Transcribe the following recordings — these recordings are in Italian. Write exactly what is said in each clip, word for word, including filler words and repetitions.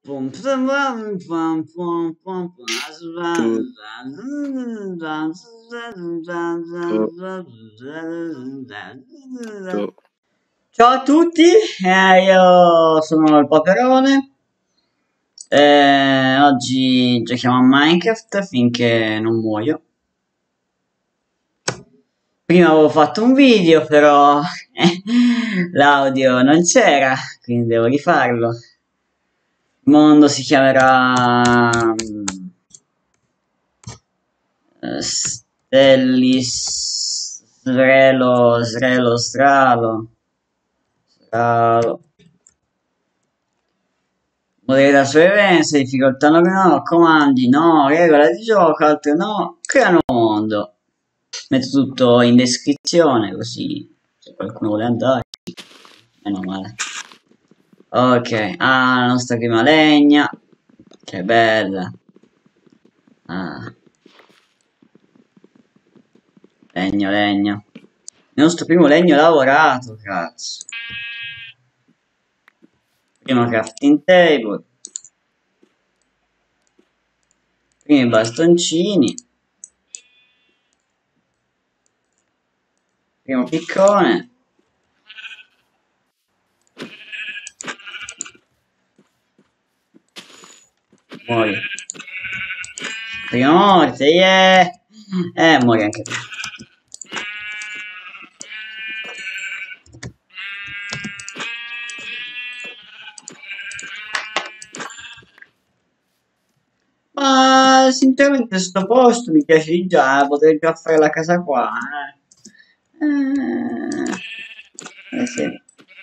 Ciao a tutti, eh, io sono il Paperone. Eh, oggi giochiamo a Minecraft finché non muoio. Prima avevo fatto un video, però eh, l'audio non c'era, quindi devo rifarlo. Il mondo si chiamerà mm, eh, Stellis Srelo Srelo Stralo Stralo. Modalità sopravvivenza, difficoltà no, no, comandi no, regola di gioco, altre no, crea nuovo mondo. Metto tutto in descrizione così se qualcuno vuole andare, meno male. Ok, ah, la nostra prima legna, che bella. Ah, legno, legno. Il nostro primo legno lavorato, cazzo. Primo crafting table. Primi bastoncini. Primo piccone. Muori. Prima morte, yeah! Eh, muori anche tu. Ma sinceramente sto posto mi piace già, potrei già fare la casa qua. Eh, eh, eh sì.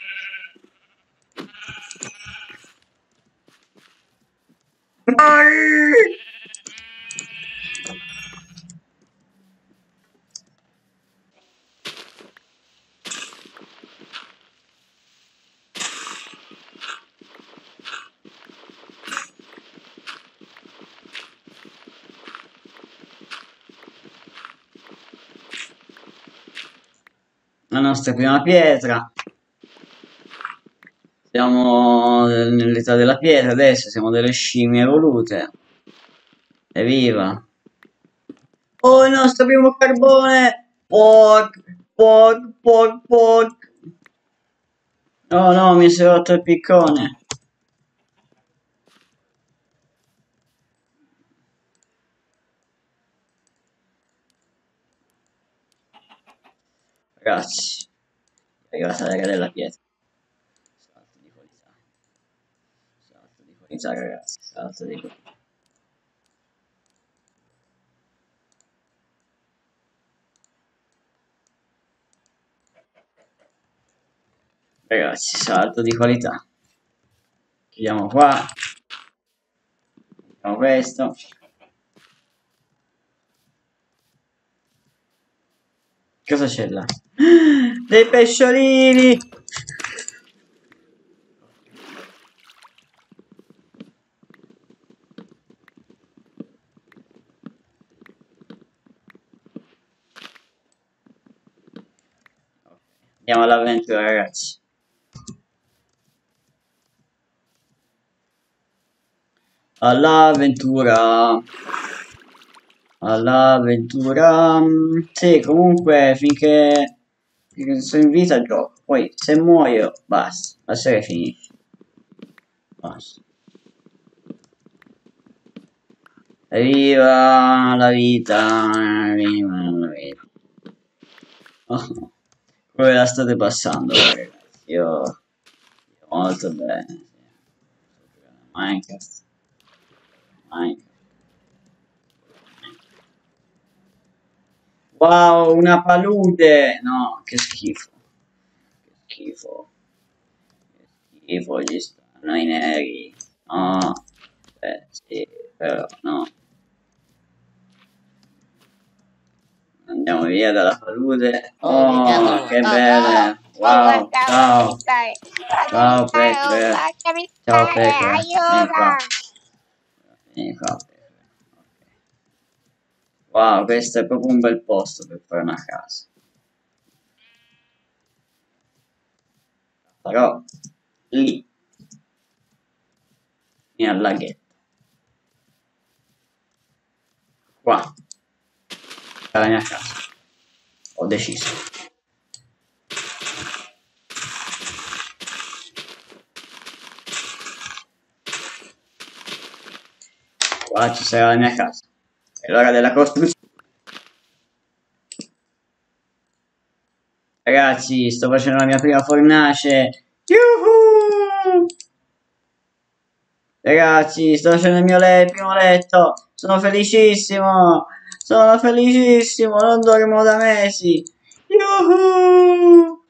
La nostra prima pietra. Siamo nell'età della pietra adesso, siamo delle scimmie evolute. Evviva! Oh, il nostro primo carbone! Poc, poc, poc, poc. Oh no, mi si è rotto il piccone. Ragazzi, è arrivata l'era della pietra. Salto di qualità. Salto di qualità, ragazzi. Salto di qualità. Ragazzi, salto di qualità. Chiudiamo qua. Facciamo questo. Cosa c'è là? Dei pesciolini! Andiamo all'avventura, ragazzi. All'avventura. All'avventura. Sì, comunque, finché, finché sono in vita gioco. Poi, se muoio, basta. La serie finisce. Basta. Viva la vita, viva la vita. Oh, come la state passando, ragazzi? Io, io molto bene. Sì. Minecraft. Minecraft. Wow, una palude! No, che schifo. Che schifo. Che schifo, ci stanno i neri. No. Eh, sì, però no. Andiamo via dalla palude. Oh, che belle. Wow, ciao. Ciao, pecora. Ciao, pecora. Vieni qua. Vieni qua, pecora. Wow, questo è proprio un bel posto per fare una casa. Però lì fino al laghetto. Qua è la mia casa. Ho deciso. Qua ci sarà la mia casa. È l'ora della costruzione. Ragazzi, sto facendo la mia prima fornace. Yuhu! Ragazzi, sto facendo il mio le primo letto. Sono felicissimo. Sono felicissimo. Non dormo da mesi. Yuhu!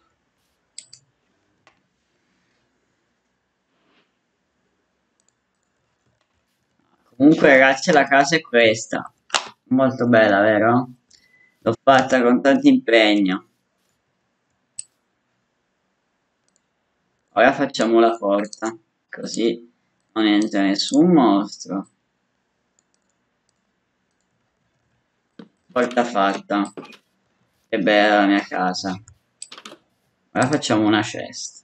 Comunque, ragazzi, la casa è questa. Molto bella, vero? L'ho fatta con tanto impegno. Ora facciamo la porta, così non entra nessun mostro. Porta fatta. Che bella la mia casa. Ora facciamo una cesta.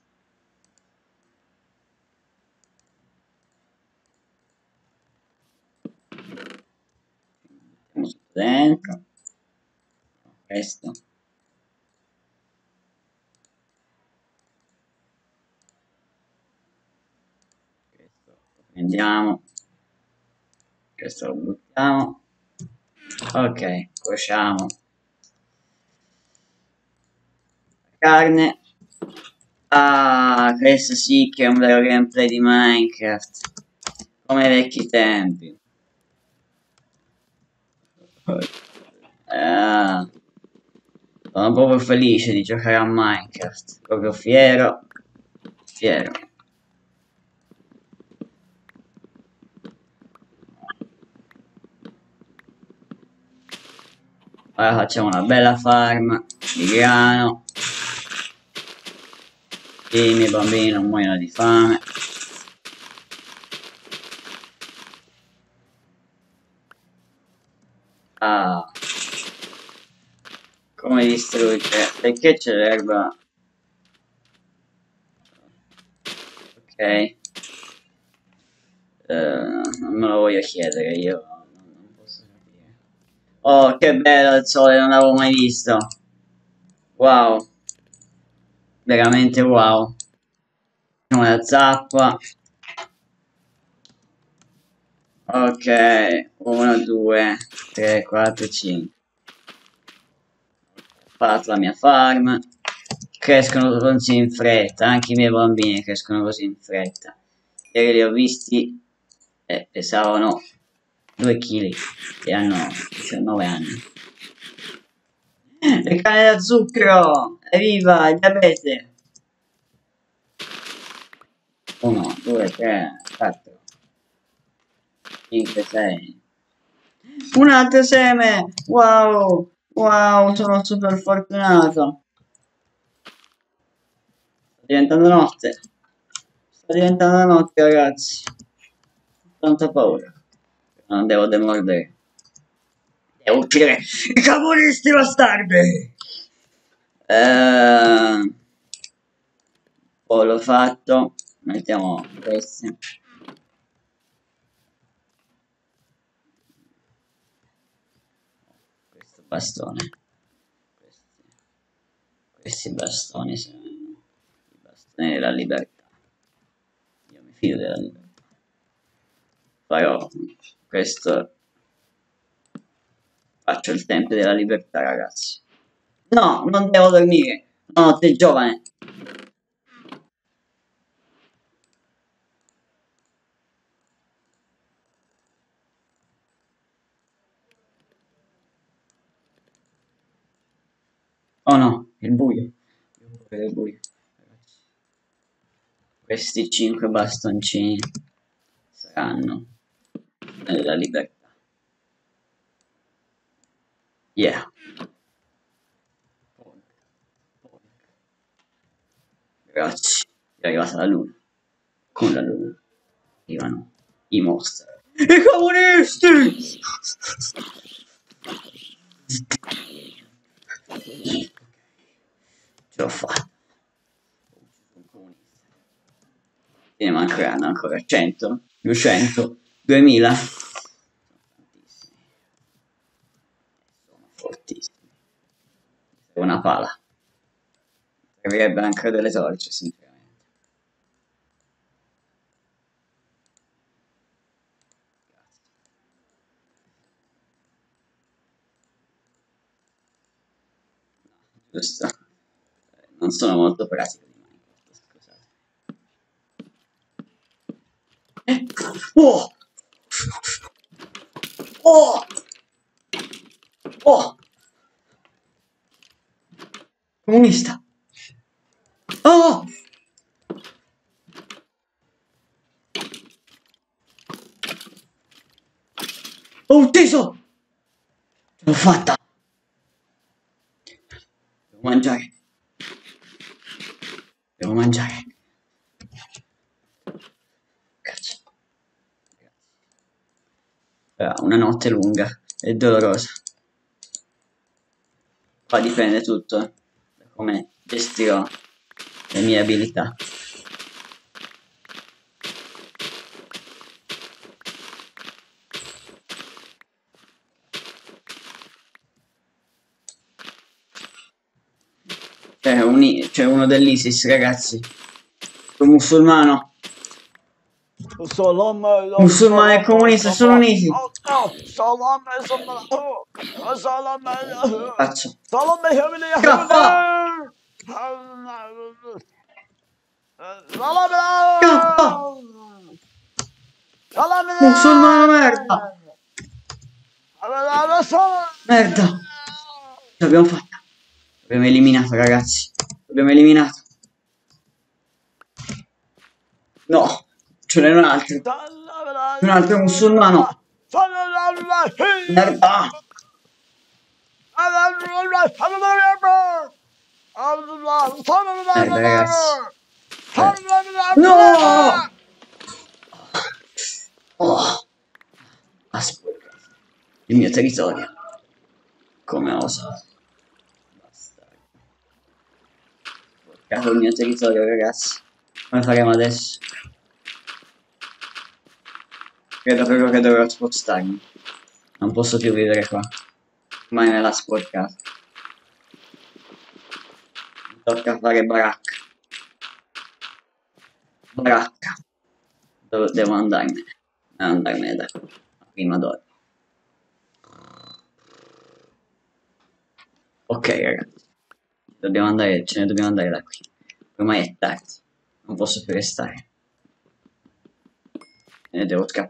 Mettiamo tutto dentro. Questo. Questo lo prendiamo. Questo lo buttiamo. Ok, cuociamo. Carne. Ah, questo sì che è un vero gameplay di Minecraft. Come ai vecchi tempi. Ah, sono proprio felice di giocare a Minecraft. Proprio fiero. Fiero. Ora facciamo una bella farm di grano. I miei bambini non muoiono di fame. Ah, come distruggere? Perché c'è l'erba? Ok. Uh, non me lo voglio chiedere, io non posso capire. Oh, che bello il sole, non l'avevo mai visto. Wow. Veramente wow. Una zappa. Ok, uno, due, tre, quattro, cinque. Ho fatto la mia farm. Crescono così in fretta, anche i miei bambini crescono così in fretta. Ieri li ho visti e pesavano due chili e hanno diciannove anni. Le canne da zucchero! Evviva il diabete! uno, due, tre, quattro, cinque, sei. Un altro seme! Wow! Wow, sono super fortunato! Sta diventando notte. Sta diventando notte, ragazzi. Tanta paura. Non devo demordere. Devo uccidere i comunisti bastardi! Eh, poi l'ho fatto. Mettiamo questi. Questo bastone. Questi, questi bastoni sono i bastoni della libertà. Io mi fido della libertà. Farò questo. Faccio il tempio della libertà, ragazzi. No, non devo dormire. No, te giovane. Oh no, è il buio. È il buio. Questi cinque bastoncini saranno nella libertà. Yeah. Ragazzi, è arrivata la luna. Con la luna arrivano i mostri. I comunisti! Ce l'ho fatta. Ne mancheranno ancora cento. duecento, duemila. Sono fortissimi. È una pala. Servirebbe anche delle torce, sinceramente. Giusto. Non sono molto pratico di Minecraft, scusate. Oh! Oh! Oh! Comunista! Oh! Ho ucciso! Ce l'ho fatta! Devo mangiare. Devo mangiare. Cazzo. Sarà una notte lunga e dolorosa. Qua dipende tutto eh, da come gestirò le mie abilità. C'è un, c'è uno dell'ISIS, ragazzi. Un musulmano. Musulmano e comunista sono uniti. Cazzo. Scappa! Scappa! Musulmano merda! Merda! L'abbiamo fatta. L'abbiamo eliminato, ragazzi. L'abbiamo eliminato. No, ce n'è un altro. Un altro musulmano. Merda. Merda, ragazzi. No! Oh. Aspetta. Il mio territorio. Come osa. Basta. Porcato il mio territorio, ragazzi. Come faremo adesso? Credo proprio che dovrò spostarmi. Non posso più vivere qua. Ormai me l'ha sporcato. Mi tocca fare baracca. Baracca. Dove devo andarmene? Devo andarmene da qui. Prima d'ora. Ok, ragazzi. Dobbiamo andare, ce ne dobbiamo andare da qui. Ormai è tardi. Non posso più restare. E devo scappare.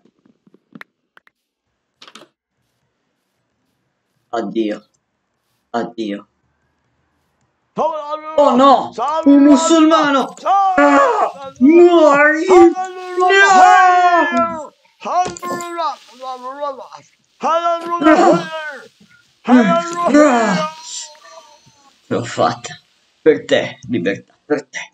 Addio. Addio. Oh no! Un musulmano! Ah! Muori! No! L'ho fatta. Per te, libertà, per te.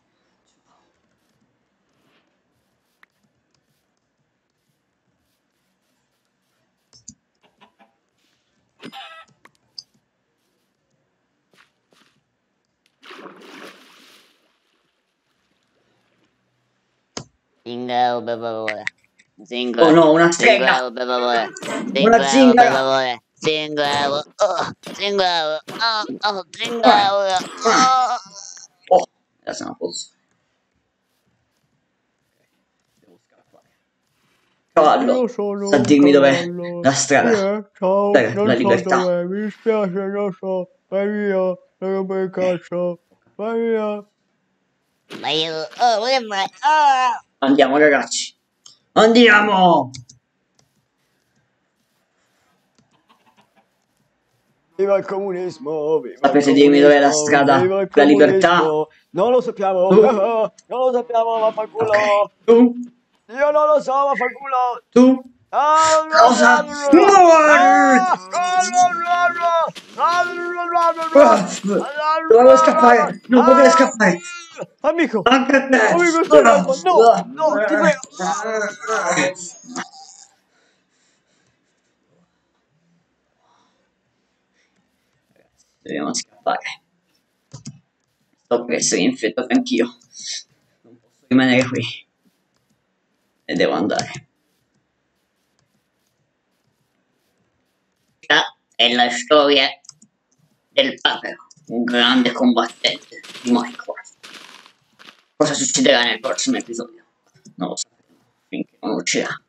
Zingaro per favore. Zingaro. Oh no, una strega! Per favore. Una zingara! Per favore. Zingaro. Oh, zingaro. Oh, oh, zingaro. Oh. Oh, adesso non posso. Devo scappare. Cavallo, sa dirmi dov'è la strada. Ciao, Dai, non la so libertà. dov'è, mi dispiace, non so, vai via, non per cazzo, vai via. Ma io. Oh, where am I? Oh. Andiamo, ragazzi. Andiamo! Viva il comunismo, viva Sapete il dirmi dov'è la comunismo, strada viva il della libertà? comunismo. Non lo sappiamo, Tu? non lo sappiamo, vaffanculo. Ok. Tu? Io non lo so, vaffanculo. Tu? Ah, Cosa? Muori! Devo scappare! Non potrei scappare! Amico! Anche te! Amico, stai d'acqua! No! No, ti prego! Dobbiamo scappare. Sto per essere infettato anch'io. Non posso rimanere qui. E devo andare. è la storia del Papero, un grande combattente di Minecraft. Cosa succederà nel prossimo episodio? Non lo sapremo finché non uscirà.